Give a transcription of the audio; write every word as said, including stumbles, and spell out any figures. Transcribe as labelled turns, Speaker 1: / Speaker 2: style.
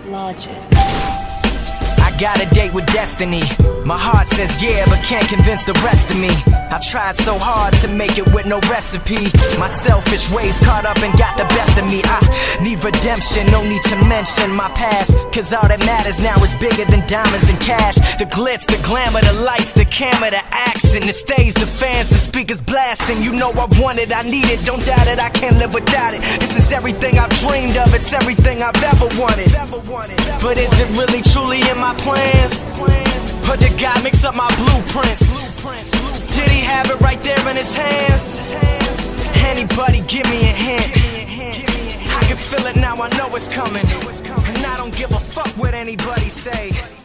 Speaker 1: Logic.
Speaker 2: I got a date with destiny. My heart says yeah, but can't convince the rest of me. I tried so hard to make it with no recipe. My selfish ways caught up and got the best of me. I need redemption, no need to mention my past, cause all that matters now is bigger than diamonds and cash. The glitz, the glamour, the lights, the camera, the action, the stage, the fans, the speakers blasting. You know I want it, I need it, don't doubt it, I can't live without it. This is everything I've dreamed of, it's everything I've ever wanted. But is it really truly in my plans? Or did God mix up my blueprints? Did he have it right there in his hands? Anybody give me a hint? I can feel it now, I know it's coming. And I don't give a fuck what anybody say.